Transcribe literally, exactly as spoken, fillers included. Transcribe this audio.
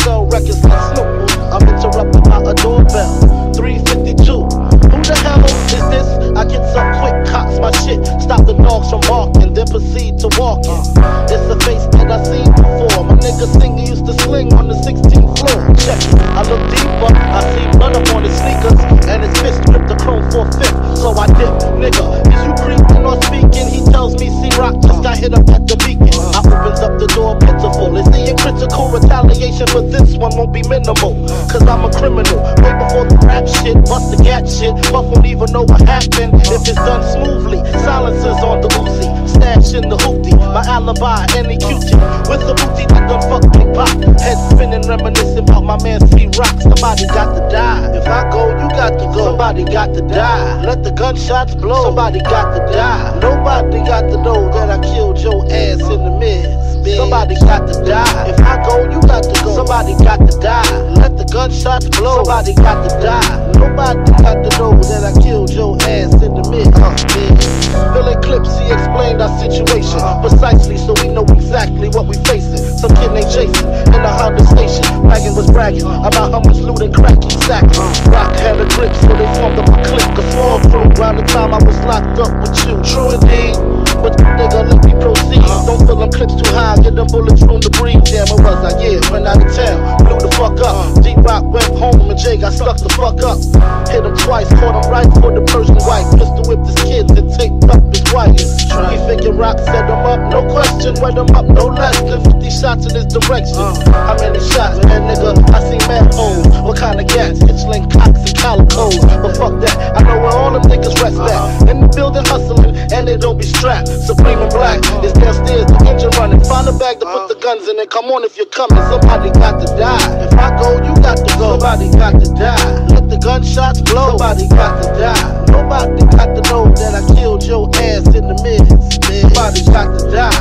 sell records like Snoop. I'm interrupted by a doorbell. three fifty-two. Who the hell is this? I get some quick, cocks my shit. Stop the dogs from barking, then proceed to walking. It's a face that I seen before. My nigga singer used to sling on the sixteenth floor. Check it. I look deeper, I see blood up on his sneakers, and his fist ripped the chrome for a fifth. So I dip, nigga. Is you creeping or speaking? He tells me C-Rock just got hit up at the beacon. I opens up the door pitiful. Is he in critical retaliation? But this one won't be minimal, cause I'm a criminal. Way before the rap shit, bust the gat shit. Buff won't even know what happened if it's done smoothly. Silencers on the Uzi, stash in the hoopty. My alibi, any cutie with the booty that done fuck Big Pop. Head spinning, reminiscing about my man C-Rock. Somebody got to die. If I go, you got to go. Somebody got to die. Let the gunshots blow. Somebody got to die. Nobody got to know that I killed your ass in the midst. Somebody got to die. If I go, you got to go. Somebody got to die. Let the gunshots blow. Somebody got to die. Nobody got to know that I killed your ass in the midst. Filling clips, he explained our situation precisely, so we know exactly what we facing. Some kid named Jason in the Honda station. Wagon was bragging about how much loot and crack he sacked. Rock had a grip, so they formed up a clique, a small crew. Around the time I was locked up with you, true indeed. But nigga, let me proceed. Don't fill them clips too high, get them bullets from the breeze. Damn, it was I? Yeah, went out of town, blew the fuck up. D-Rock went home and Jay got stuck the fuck up. Hit him twice, caught him right for the Persian wife. Pistol whipped his kids and taped up his wife. He figured Rock set him up, no question. Wet him up, no less than fifty shots in his direction. How many shots, man, nigga? I see mad holes. What kind of gas? Hitchling cocks and calicos. But fuck that, I know where all them niggas rest at. In the building hustling, and they don't be strapped. Supreme and Black is downstairs, the engine running. Find a bag to put the guns in and come on if you're coming. Somebody got to die. If I go, you got to go. Somebody got to die. Let the gunshots blow. Somebody got to die. Nobody got to know that I killed your ass in the midst. Somebody got to die.